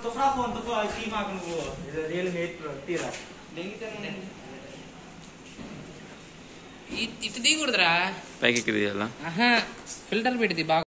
Tufra phone to I see Mark and go. It's a real hate Tira. ఇటు దిగుడురా పైకి ఎక్కి తీయాలా filter పెట్టి బాగా